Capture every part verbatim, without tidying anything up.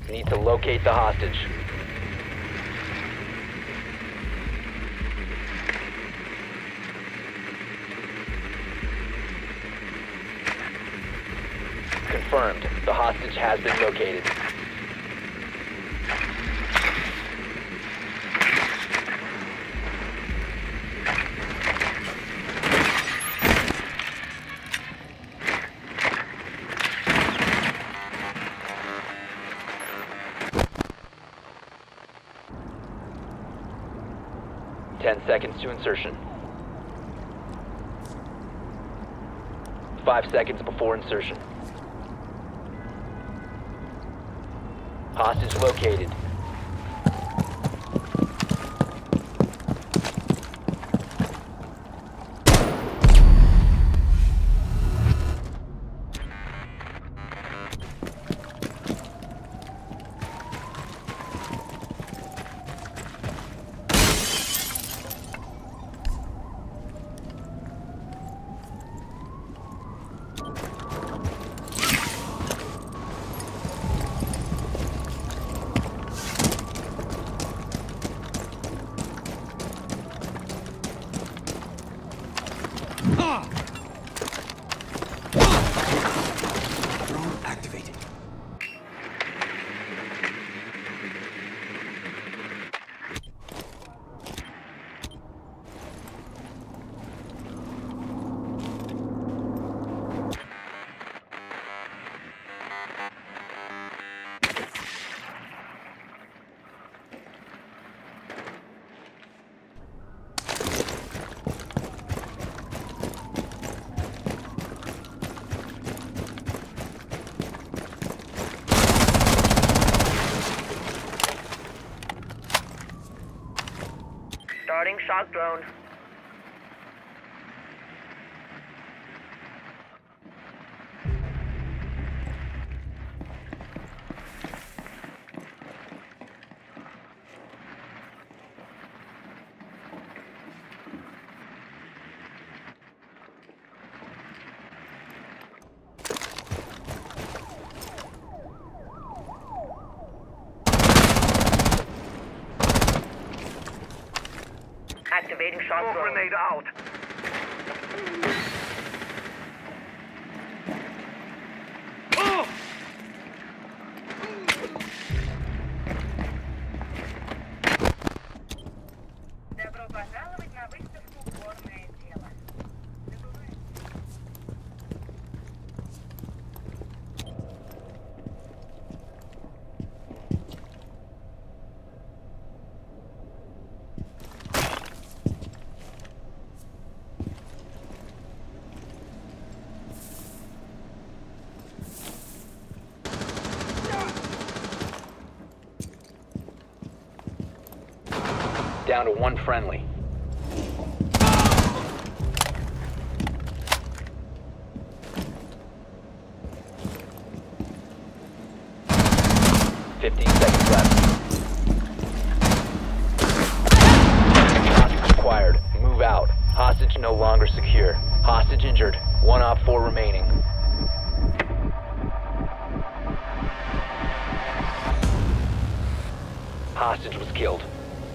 Need to locate the hostage. Confirmed. The hostage has been located. Ten seconds to insertion. Five seconds before insertion. Hostage located. Drone activated. Starting shock drone. Activating shock drone. Grenade out. Добро пожаловать на выставку «Горное дело». Down to one friendly. Fifteen seconds left. Hostage acquired. Move out. Hostage no longer secure. Hostage injured. One op four remaining. Hostage was killed.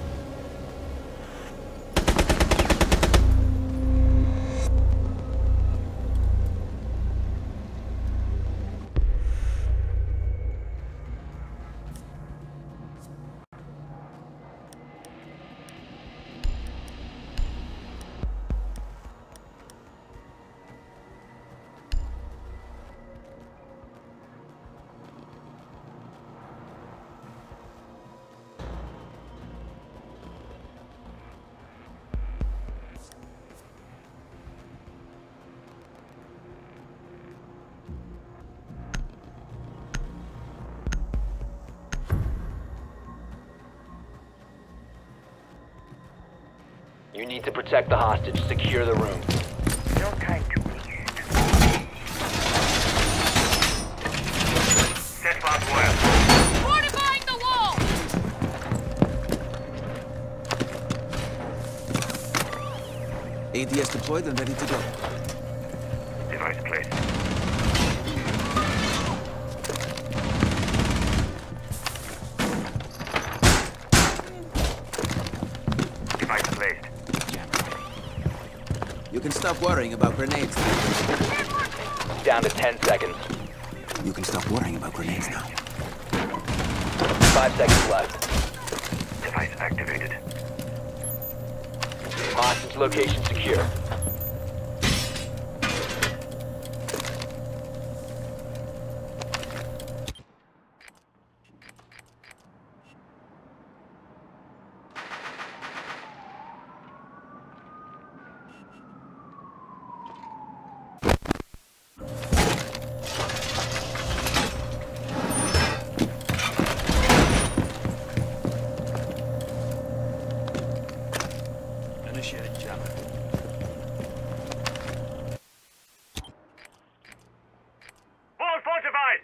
You need to protect the hostage. Secure the room. No time to waste. Set bomb well. Fortifying the wall! A D S deployed and ready to go. Device placed. can stop worrying about grenades now. Down to ten seconds. You can stop worrying about grenades now. Five seconds left. Device activated. Hostage location secure. Initiate jump. Wall fortified!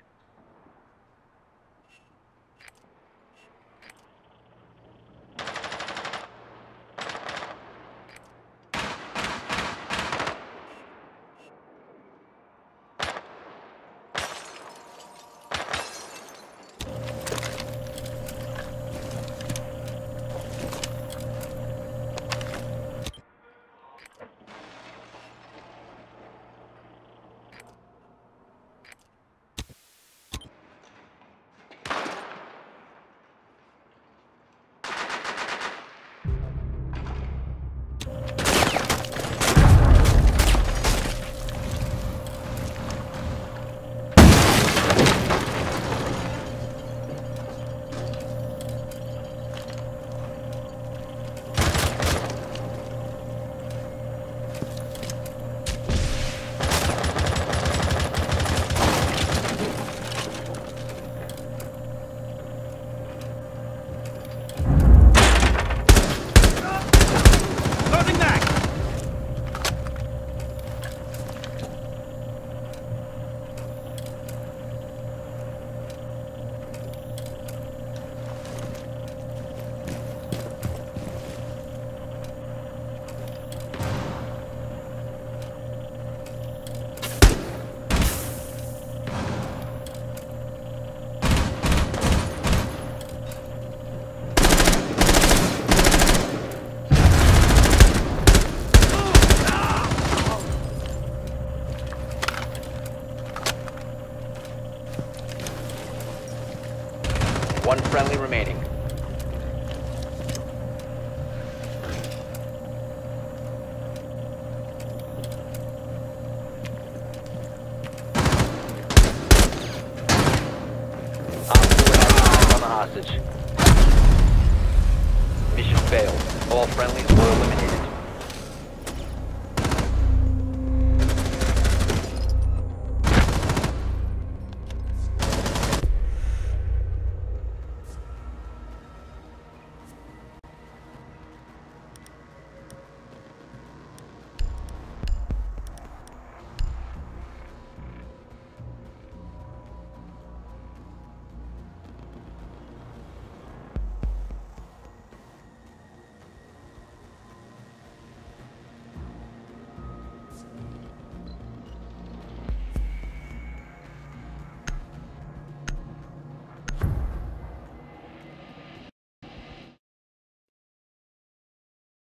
One friendly remaining. Op four has eyes on the hostage. Mission failed. All friendlies